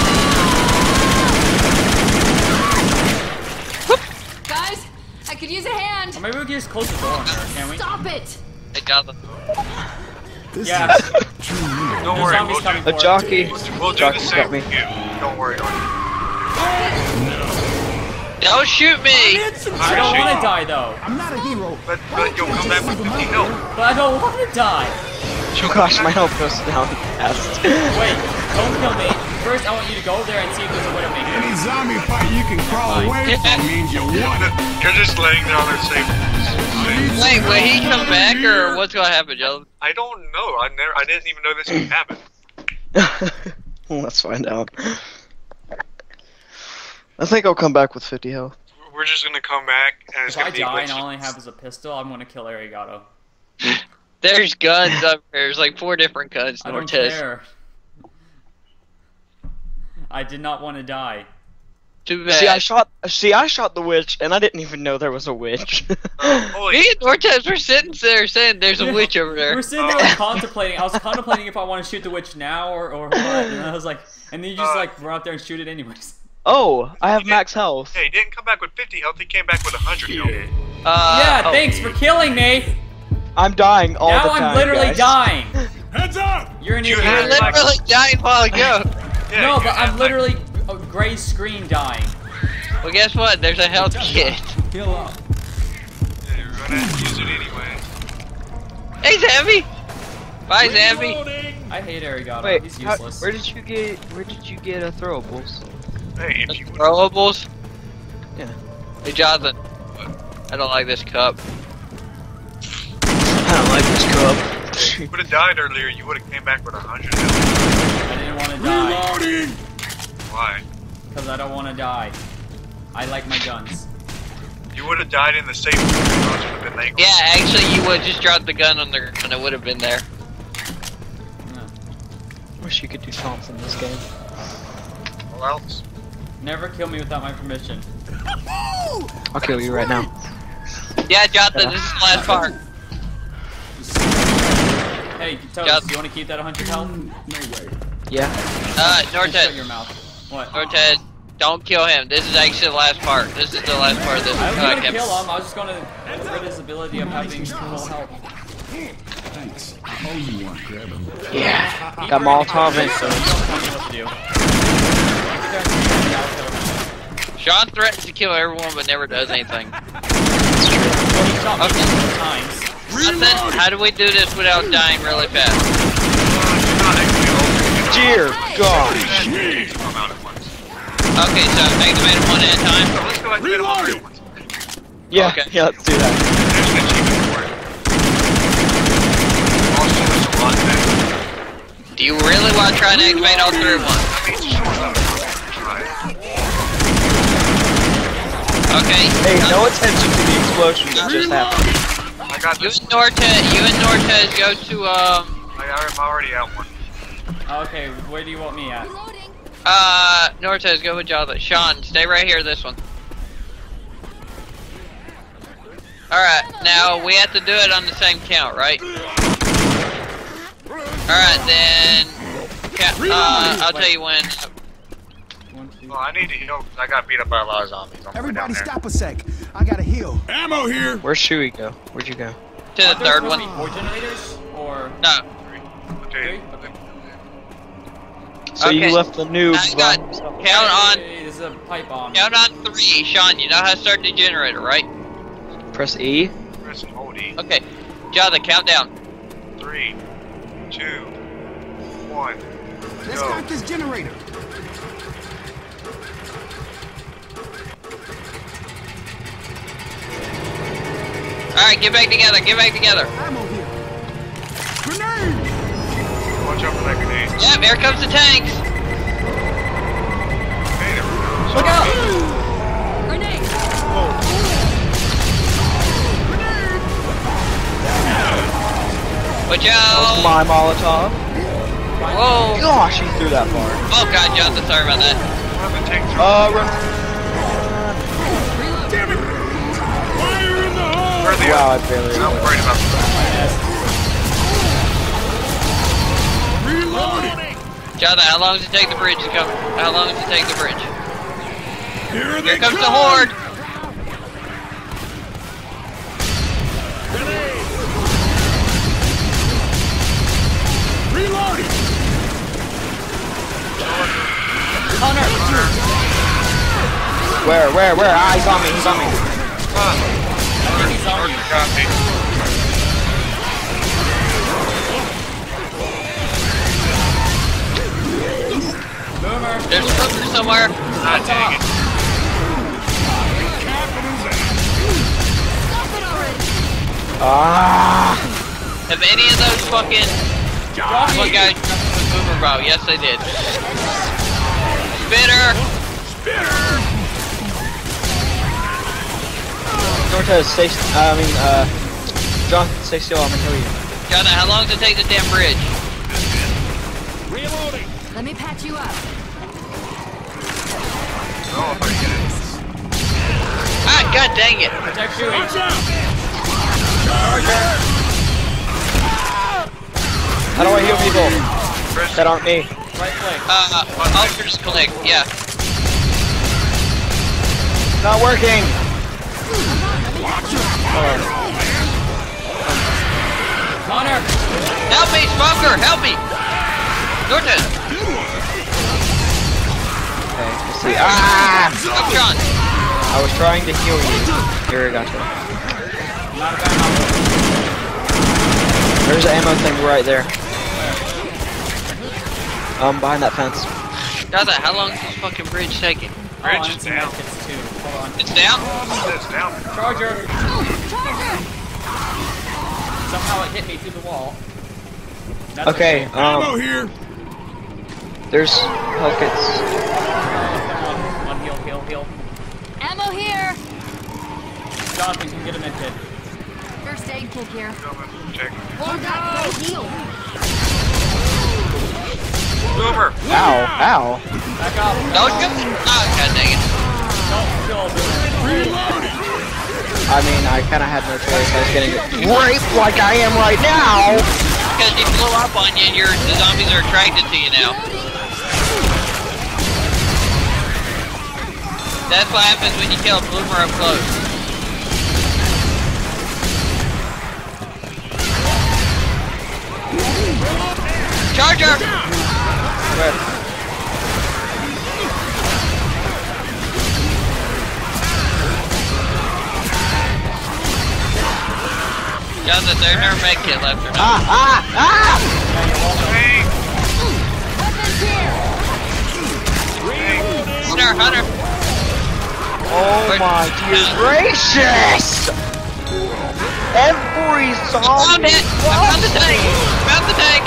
Guys, I could use a hand. Or maybe we can just close the door on her, can we? Stop it! Hey, Jonathan. This Yeah. is too real. Don't The worry, zombie's coming A for us. jockey. we'll do the Jockey's same got me. for you. Don't worry, Arnie. Don't shoot me! I don't want to die, though. I'm not a hero. But you'll come back with 50 health. But I don't want to die. Oh gosh, my health goes down fast. Wait, don't kill me. First, I want you to go there and see if there's a Widowmaker. Any zombie fight you can crawl away from means you won. You're just laying down there safe. Wait, will he come back or what's gonna happen, Jonathan? I don't know. I didn't even know this could happen. Let's find out. I think I'll come back with 50 health. We're just gonna come back and it's If I gonna be die and glitchy. all I have is a pistol, I'm gonna kill Arigato. There's guns up here. There's like 4 different guns. I don't Nortez. care. I did not want to die. Too bad. See, I shot the witch, and I didn't even know there was a witch. Holy Me and Nortez were sitting there saying there's a witch over there. We're sitting there like, contemplating. I was contemplating if I want to shoot the witch now or what. And I was like, and then you just like run up there and shoot it anyways. Oh, I have max health. Hey, he didn't come back with 50 health, he came back with 100 health. Yeah, oh. thanks for killing me. I'm dying all Now the time, I'm literally guys. dying. Heads up! You're an You idiot. had You're literally dying a while ago. Yeah, No, you but had, I'm like- literally a gray screen dying. Well, guess what? There's a health kit. Heal up. Yeah, you're gonna have to use it anyway. Hey, Zambi. Bye, Zambi. I hate Arigato. Wait, He's how- useless. where did you get a throwables? Hey, if you would Throwables. Yeah. Hey, Jonathan. I don't like this cup. I don't like this cup. would have died earlier, you would have came back with 100 health. I didn't want to die Reloading! Why? because I don't want to die. I like my guns. You would have died in the safe room. Would have been legal. Yeah, actually, you would just drop the gun on the ground and it would have been there. Wish you could do taunts in this game. All else. Never kill me without my permission. I'll kill you right now. Yeah, Jonathan, this is the last part. Hey, Toast, Just- you want to keep that 100 health? No way. Yeah. Just shut Nortez. your mouth. What? Nortez, don't kill him. This is actually the last part. This is the last part of this. I wasn't gonna campaign. kill him. I was just gonna get rid of his ability of having full health. Thanks. Oh, you want grab him. Yeah. Got Molotov in. So you don't tell me what to do. Sean threatens to kill everyone but never does anything. Well, he shot me Okay. multiple times. Jonathan, how do we do this without dying really fast? Dear gosh. Come out at once. Okay, so activate them one at a time. So let's go activate all three at once. Yeah. Okay. Yeah. Let's do that. There's an achievement for it. Also, it's a lot better. Do you really want to try and activate all three at once? I mean, it's short up. Try it. Okay. Hey, no attention to the explosion that just happened. I got You this. and Nortez go to I'm already out one. Okay, where do you want me at? Nortez, go with Jonathan. Sean, stay right here, this one. Alright, now we have to do it on the same count, right? Alright, then I'll tell you when. 1, 2. Well, I need to heal because I got beat up by a lot of zombies. I'm going down Everybody there. stop a sec. I gotta heal. Ammo here! Where's Shuey go? Where'd you go? To the Are there third supposed to one. be 4 generators? Or... No. I'll tell you. Okay. So Okay. you left the noob I got by himself. count on Hey, this is a pipe bomb. count on 3. Sean, you know how to start the generator, right? Press E. Press and hold E. Okay. Jonathan, count down. 3, 2, 1. Let's Go. start this generator. Alright, get back together, get back together. Ammo here. Grenade! Watch out for that grenade. Yep, here comes the tanks. Hey, there we go. Look out! Watch That was out. my Molotov. Whoa. Gosh, he threw that far. Oh god, Jonathan, sorry about that. One of the tanks Run. Damn it! Fire in the hole! Where are they Wow, at? I barely. I'm worried about that. Reloading! Jonathan, how long does it take the bridge to come? How long does it take the bridge? Here they Here comes come! the horde. Reloading! Where? Ah, he's on me. He's on me. He's on you. Got me. Boomer. There's a boomer somewhere. Ah, dang it. Ah. Have any of those fucking one guys jumped with boomer bow? Yes, they did. Spitter. Nortez, stay. John, stay still. I'm gonna kill you. Jonathan, how long does it take the damn bridge? Let me patch you up. Oh, if I get it. Ah, god dang it! Protect Chewie. How do I heal people Press that aren't me? Right click. Ultra's click, yeah. Not working. Hold on. Connor! Help me, Smoker! Help me! Norton! Okay, let's see. Ah! Help John! I was trying to heal you. Here, I got you. Not a bad There's an ammo thing right there. Behind that fence. Jonathan, how long is this fucking bridge taking? Oh, Bridge I is need some down. medkits too. Hold on. It's down? It's down. Charger! Somehow it hit me through the wall. That's Okay, here. there's health kits. One heal. Ammo here. Jonathan can get a medkit. First aid kit here. Check. Hold that. Heal. Boomer! Ow! Back up. Don't you? Oh, god dang it. Don't kill me. I mean, I kind of had no choice. I was getting raped like I am right now. Because he blew up on you and the zombies are attracted to you now. That's what happens when you kill a bloomer up close. Charger! Where? Jonathan, there's no med kit left or not. Snare Hunter! Oh my dear gracious! Every Found zombie it! I found the tank! Found the tank!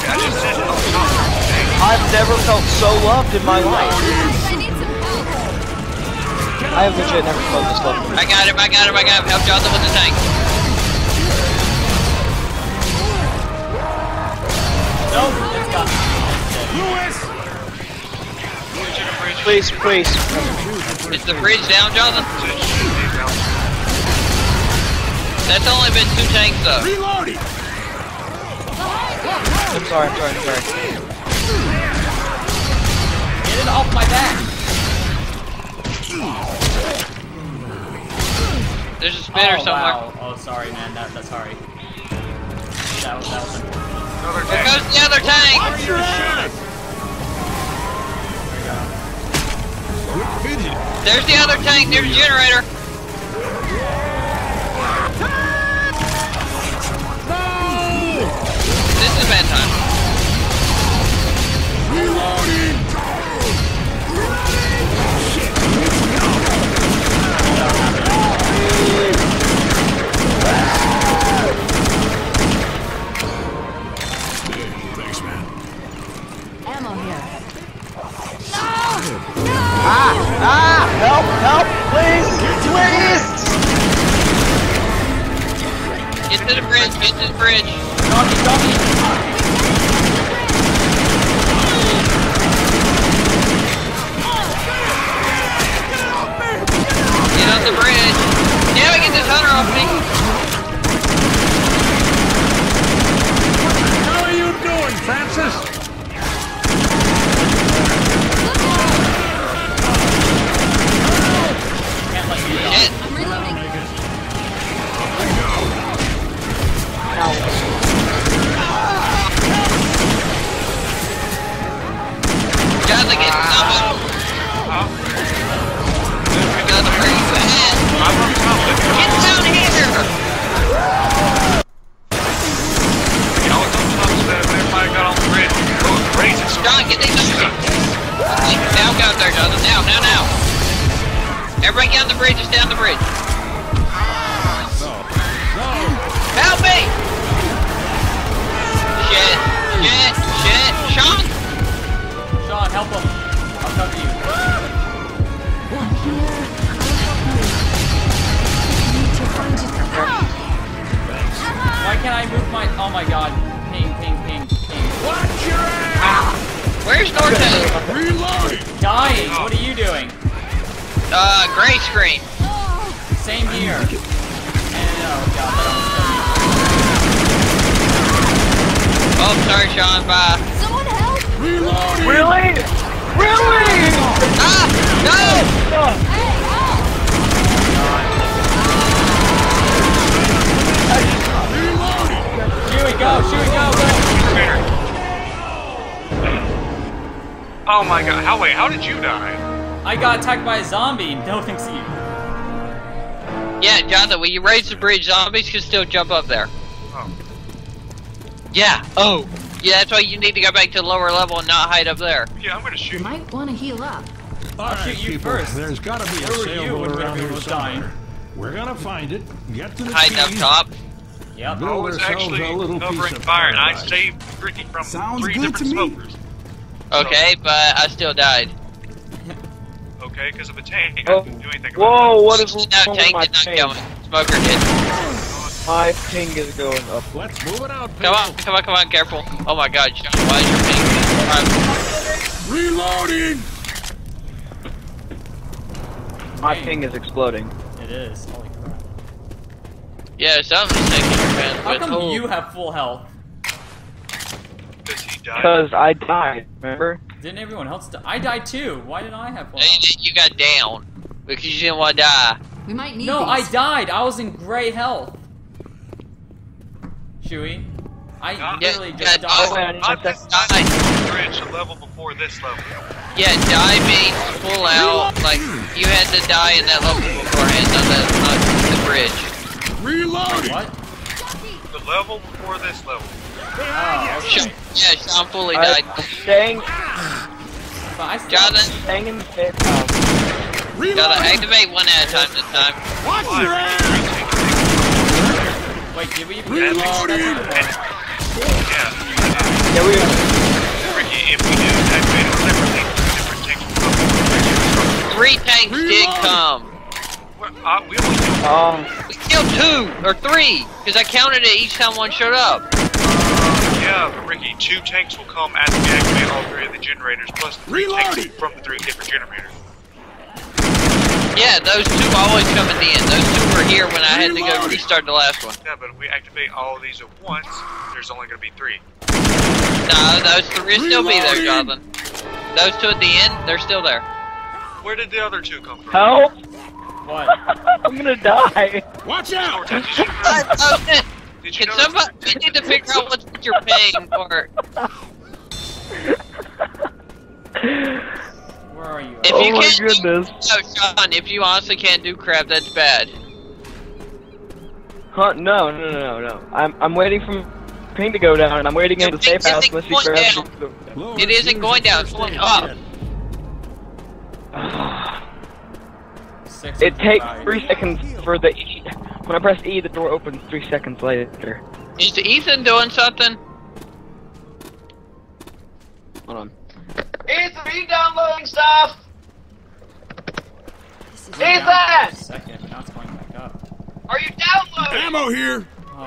I've never felt so loved in my life. I need some help. I have legit never felt this love. I got him! Help Jonathan with the tank. Nope, it's got me. Please. Is the bridge down, Jonathan? That's only been 2 tanks though. I'm sorry. Get it off my back. There's a spinner somewhere. Wow. Oh, sorry, man. That's sorry. That was Another There tank. goes the other tank! There's the other tank, there's the generator. This is a bad time. Thanks, man. Ammo here. Help, please! Get to the bridge, Doggy. Get on the bridge. Now we get this hunter off me. How are you doing, Francis? Can't let you go. Shit. I'm reloading. Jonathan, get something. Another bridge. Get down here. Everybody got on the bridge. Going crazy. John, get these up. Now go there, Jonathan. Now. Everybody get on the bridge. Just down the bridge. Help me! Shit. Sean! Sean, help him. I'll cover you. Why can't I move my... Oh my god. Ping. Watch your ass! Where's Norton? Reloading! Dying. What are you doing? gray screen. Same here. And oh god, that Oh, sorry, Sean. Bye. Someone help! Reloading! Really? Really? Ah! No! Hey, Chewie, go! Chewie, go! Oh my god, how did you die? I got attacked by a zombie. No thanks to you. Yeah, Jonathan, when you raise the bridge, zombies can still jump up there. Oh. Yeah. Oh. Yeah, that's why you need to go back to the lower level and not hide up there. Yeah, I'm gonna you shoot. might want to heal up. All shoot you first. There's gotta be a Where were you sailboat when around everyone here was dying? somewhere. We're gonna find it, get to the Hiding up trees, top. Yep. I build was ourselves actually a little piece covering of fire and I paradise. saved Ricky from Sounds 3 good different to me. smokers. Okay, but I still died. Okay, because of a tank. I Oh. didn't do anything about Whoa, what is No, wrong with tank my did not ping? kill me. Smoker did. My ping is going up. Let's move it out, Come on, come on, come on, careful. Oh my god, Sean, why is your ping? Reloading! My Hey. ping is exploding. It is. Holy crap. Yeah, something's taking your man. How come you have full health? Because he died. Because I died, remember? Didn't everyone else die? I died too. Why didn't I have full health? You got down because you didn't want to die. We might need No, I these. died. I was in gray health. Chewie, I literally yeah, just yeah, died. Oh, man, I just just die. died on the bridge a level before this level. Yeah, die means full out. Like you had to die in that level beforehand on the bridge. Reloading! What? The level before this level. Oh, okay. Yeah, Sean fully died. I'm staying, But I still Jonathan, staying in the safe house. gotta activate one at a time this time. Watch Why? your ass! Wait, did we? Reloading! Yeah. Yeah, we. Ricky, if we do activate it separately, different tanks will come. 3 tanks did come. We only do We killed 2 or 3 because I counted it each time one showed up. yeah, but Ricky, 2 tanks will come after we activate all 3 of the generators, plus 3 Reloading! tanks from the 3 different generators. Yeah, those 2 always come at the end. Those 2 were here when I had to go Reloading! restart the last one. Yeah, but if we activate all of these at once, there's only going to be 3. No, those 3 will still be there, Reloading! Jonathan. Those 2 at the end, they're still there. Where did the other 2 come from? Help! What? I'm gonna die. Watch out! Did you Can know somebody? We need to figure out what you're paying for. Where are you? If Oh you my can't goodness. no, Sean, if you honestly can't do crap, that's bad. Huh? No. I'm waiting for ping to go down, and I'm waiting in the safe house unless you grab Lower It isn't going down, it's going up. It takes 3 seconds for the E. When I press E, the door opens 3 seconds later. Is Ethan doing something? Hold on. Ethan, are you downloading stuff? This is Ethan! Second, now it's going back up. Are you downloading? Ammo here!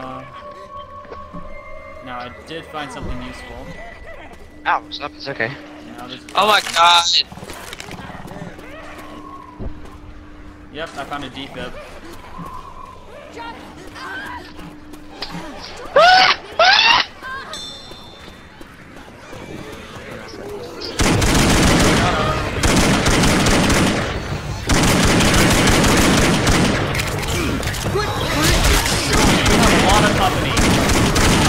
Now I did find something useful. Ow, stop. It's okay. Now there's. Oh my god. Yep, I found a defib. We have a lot of company.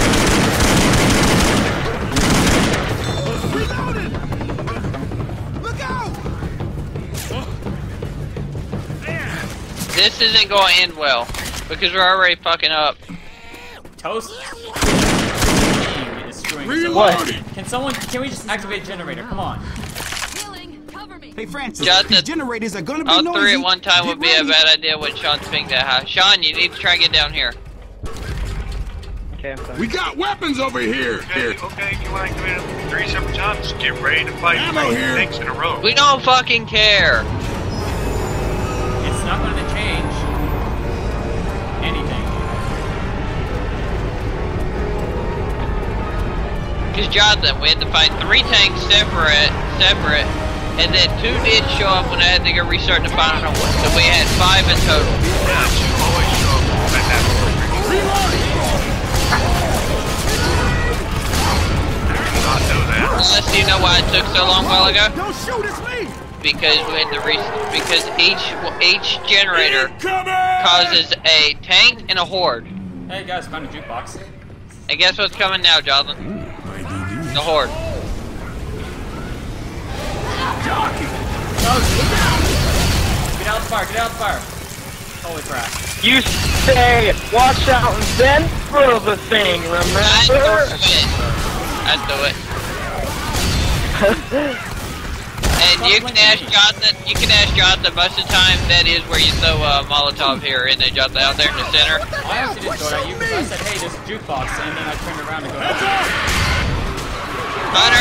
Look out! This isn't going to end well because we're already fucking up. Toast. Is screwing us up. Reloading! Can we just activate generator? Come on. healing. Cover me. Hey, Francis, Jonathan, these generators are gonna be All noisy. 3 at one time Get would be a ready. bad idea when Sean's pinged that high. Sean, you need to try and get down here. Okay, I'm sorry. We got weapons over here! Okay, Here. okay, you want to activate them 3 separate times? Get ready to fight Ammo 3 here. tanks in a row. We don't fucking care. It's not going to change anything. Because Jonathan, we had to fight 3 tanks separate and then 2 did show up when I had to go restart the final one. So we had 5 in total. Yeah, you always show up at that point. I did not know that. Unless you know why it took so long a while ago? Don't shoot, it's me! Because we had to because each generator causes a tank and a horde. Hey guys, found a jukebox. And guess what's coming now, Jonathan? The horde. No, get out the fire, get out the fire. Holy crap. You say, watch out and then throw the thing, remember? I do it. And you can ask Jonathan most of the time, that is where you throw a Molotov here, and they Jonathan out there in the center. I actually didn't throw it at you because I said, hey, there's a jukebox, and then I turned around and go, Hunter!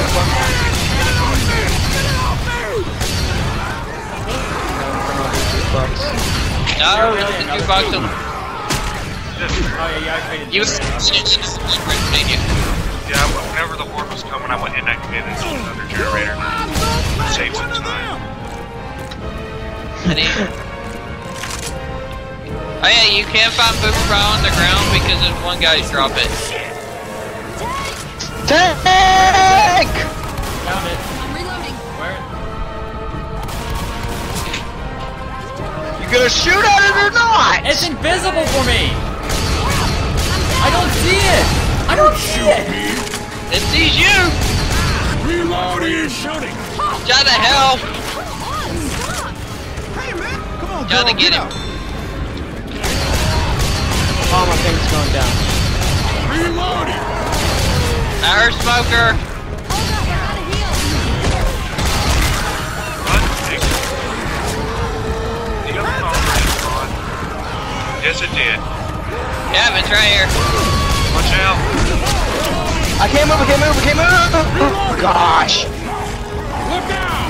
No, there's a jukebox on. oh yeah, you activated You the Yeah, whenever the horde was coming, I went inactivated and installed another generator. Saved some time. Oh yeah, you can find Boomerang on the ground because there's one guy who dropped it. Tank! Found it. I'm reloading. Where? You gonna shoot at it or not? It's invisible for me! I don't see it! I don't see it! It sees you! Reloading and shooting. Try to help! Hey, man! Come on, Try to girl, get him. up. Oh, my thing's going down. Reloading. I heard Smoker! Run, Nick. The other operation's gone. Yes, it did. Yeah, it's right here. Watch out. I can't move, I can't move, I can't move! Oh, gosh! Look out.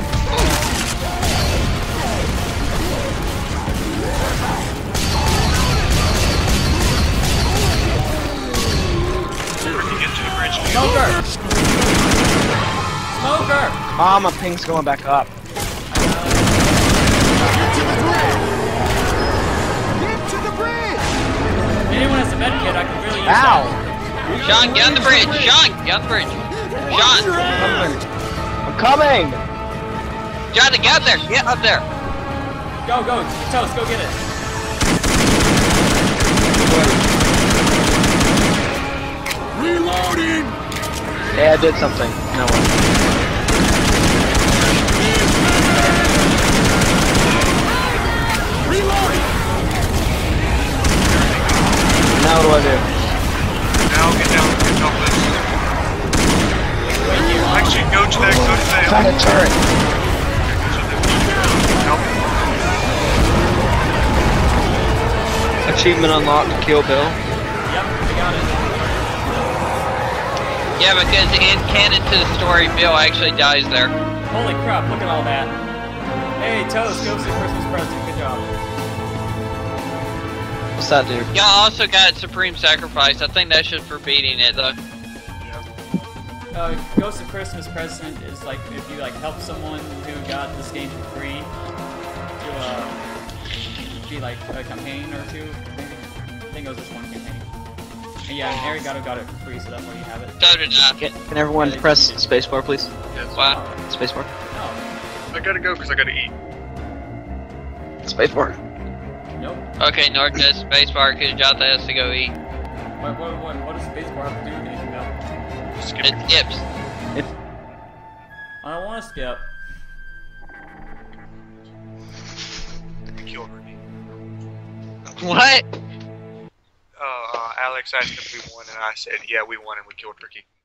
Ricky, get to the bridge. Smoker! Smoker! Oh, my ping's going back up. Get to the bridge! If anyone has a med kit, I can really use Ow! that. Sean, get on the bridge! Sean, get on the bridge! Sean! I'm coming! Jonathan, get up there! Get up there! Go, go! Toast, go get it! Reloading. Yeah, I did something. No one. Reloading. Now what do I do? Now get down and help us. Actually, go to that, Find a turret! Help. Achievement unlocked, Kill Bill. Yep, I got it. Yeah, because in canon to the story, Bill actually dies there. Holy crap, look at all that. Hey, Toast, go see Christmas present. Good job. What's that do? Y'all also got Supreme Sacrifice. I think that's just for beating it, though. Ghost of Christmas Present is like if you like help someone who got this game for free to be like a campaign or two. Maybe. I think it was just one campaign. And yeah, and Arigato got it for free, so that's why you have it. So did I. Can everyone press spacebar, please? Wow. Spacebar. No. I gotta go because I gotta eat. Spacebar. Nope. Okay, North does spacebar because Jonathan has to go eat. What does spacebar have to do with anything though? Skip It dips. I don't want to skip. We killed Ricky. What? Alex asked if we won, and I said, yeah, we won, and we killed Ricky.